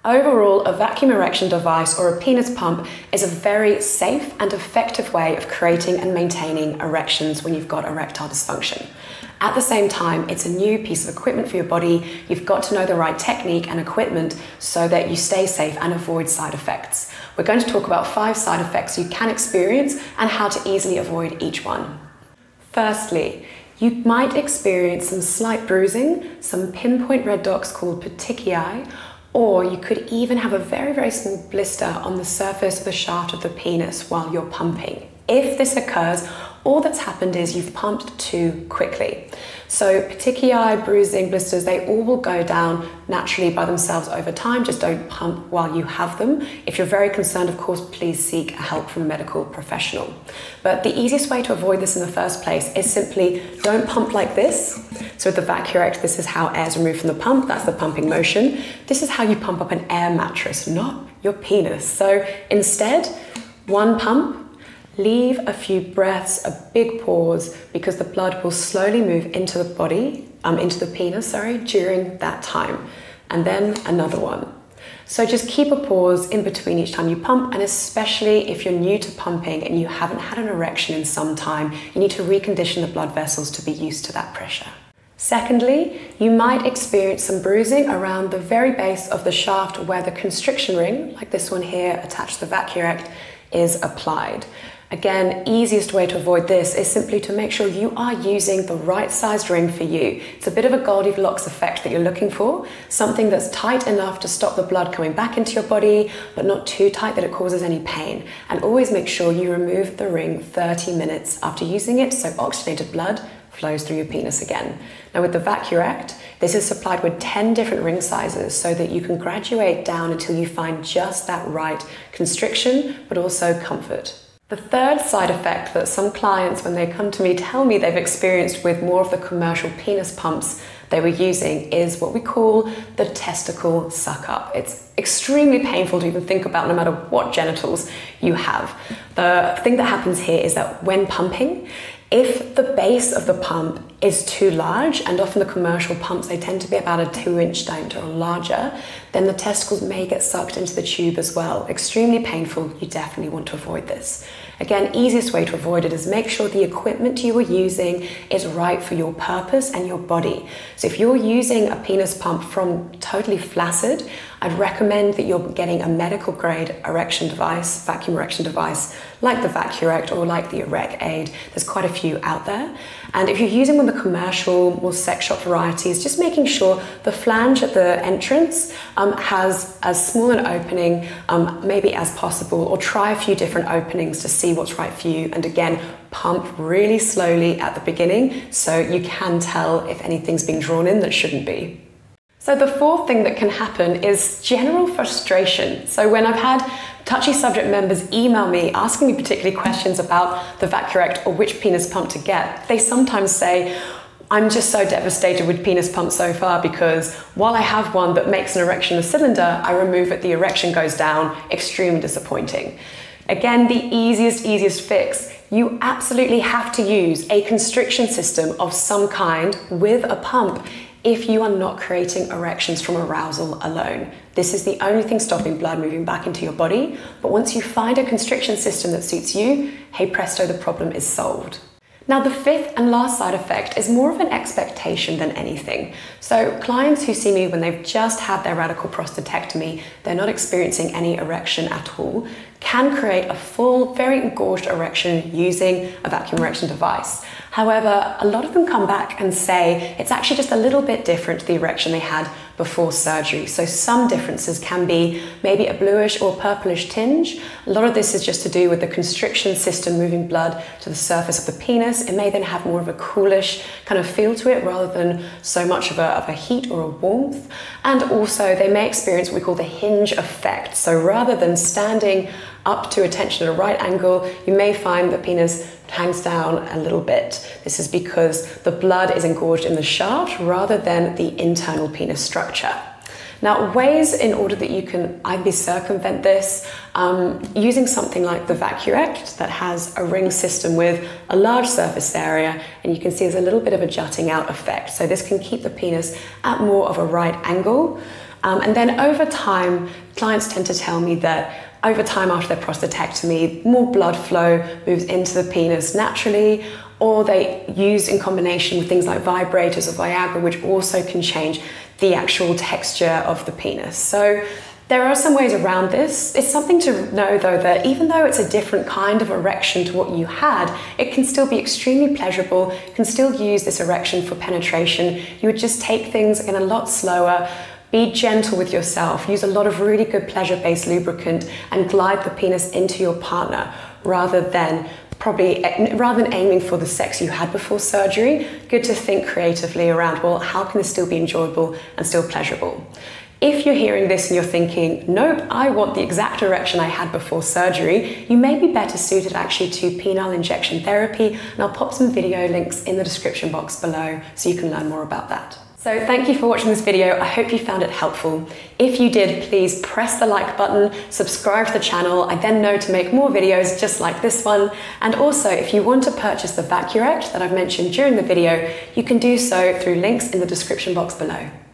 Overall, a vacuum erection device or a penis pump is a very safe and effective way of creating and maintaining erections when you've got erectile dysfunction. At the same time, it's a new piece of equipment for your body. You've got to know the right technique and equipment so that you stay safe and avoid side effects. We're going to talk about 5 side effects you can experience and how to easily avoid each one. Firstly, you might experience some slight bruising, some pinpoint red dots called petechiae, or you could even have a very small blister on the surface of the shaft of the penis while you're pumping. If this occurs, all that's happened is you've pumped too quickly. So petechiae, bruising, blisters, they all will go down naturally by themselves over time. Just don't pump while you have them. If you're very concerned, of course, please seek help from a medical professional. But the easiest way to avoid this in the first place is simply don't pump like this. So with the Vacurect, this is how air is removed from the pump. That's the pumping motion. This is how you pump up an air mattress, not your penis. So instead, one pump, leave a few breaths, a big pause, because the blood will slowly move into the body, into the penis, during that time. And then another one. So just keep a pause in between each time you pump, and especially if you're new to pumping and you haven't had an erection in some time, you need to recondition the blood vessels to be used to that pressure. Secondly, you might experience some bruising around the very base of the shaft where the constriction ring, like this one here attached to the Vacurect, is applied. Again, easiest way to avoid this is simply to make sure you are using the right sized ring for you. It's a bit of a Goldilocks effect that you're looking for, something that's tight enough to stop the blood coming back into your body, but not too tight that it causes any pain. And always make sure you remove the ring 30 minutes after using it so oxygenated blood flows through your penis again. Now with the Vacurect, this is supplied with 10 different ring sizes so that you can graduate down until you find just that right constriction, but also comfort. The third side effect that some clients, when they come to me, tell me they've experienced with more of the commercial penis pumps they were using is what we call the testicle suck-up. It's extremely painful to even think about no matter what genitals you have. The thing that happens here is that when pumping, if the base of the pump is too large, and often the commercial pumps, they tend to be about a 2-inch diameter or larger, then the testicles may get sucked into the tube as well. Extremely painful. You definitely want to avoid this. Again, easiest way to avoid it is make sure the equipment you are using is right for your purpose and your body. So if you're using a penis pump from totally flaccid, I'd recommend that you're getting a medical grade erection device, vacuum erection device, like the Vacurect or like the ErecAid. There's quite a few out there. And if you're using one of the commercial, more sex shop varieties, just making sure the flange at the entrance has as small an opening maybe as possible, or try a few different openings to see what's right for you. And again, pump really slowly at the beginning so you can tell if anything's being drawn in that shouldn't be. So the fourth thing that can happen is general frustration. So when I've had touchy subject members email me asking me particularly questions about the Vacurect or which penis pump to get, they sometimes say, I'm just so devastated with penis pumps so far because while I have one that makes an erection in the cylinder, I remove it, the erection goes down, extremely disappointing. Again, the easiest fix. You absolutely have to use a constriction system of some kind with a pump if you are not creating erections from arousal alone. This is the only thing stopping blood moving back into your body, but once you find a constriction system that suits you, hey presto, the problem is solved. Now the fifth and last side effect is more of an expectation than anything. So clients who see me when they've just had their radical prostatectomy, they're not experiencing any erection at all, can create a full, very engorged erection using a vacuum erection device. However, a lot of them come back and say it's actually just a little bit different to the erection they had before surgery. So some differences can be maybe a bluish or purplish tinge. A lot of this is just to do with the constriction system moving blood to the surface of the penis. It may then have more of a coolish kind of feel to it rather than so much of a heat or a warmth. And also they may experience what we call the hinge effect. So rather than standing up to a tension at a right angle, you may find the penis hangs down a little bit. This is because the blood is engorged in the shaft rather than the internal penis structure. Now, ways in order that you can either circumvent this, using something like the Vacurect that has a ring system with a large surface area, and you can see there's a little bit of a jutting out effect. So this can keep the penis at more of a right angle. And then over time, clients tend to tell me that over time after their prostatectomy, more blood flow moves into the penis naturally, or they use in combination with things like vibrators or Viagra, which also can change the actual texture of the penis. So there are some ways around this. It's something to know though that even though it's a different kind of erection to what you had, it can still be extremely pleasurable. You can still use this erection for penetration. You would just take things again a lot slower. Be gentle with yourself. Use a lot of really good pleasure-based lubricant and glide the penis into your partner rather than aiming for the sex you had before surgery. Good to think creatively around, well, how can this still be enjoyable and still pleasurable? If you're hearing this and you're thinking, nope, I want the exact erection I had before surgery, you may be better suited actually to penile injection therapy, and I'll pop some video links in the description box below so you can learn more about that. So thank you for watching this video. I hope you found it helpful. If you did, please press the like button, subscribe to the channel. I then know to make more videos just like this one. And also, if you want to purchase the Vacurect that I've mentioned during the video, you can do so through links in the description box below.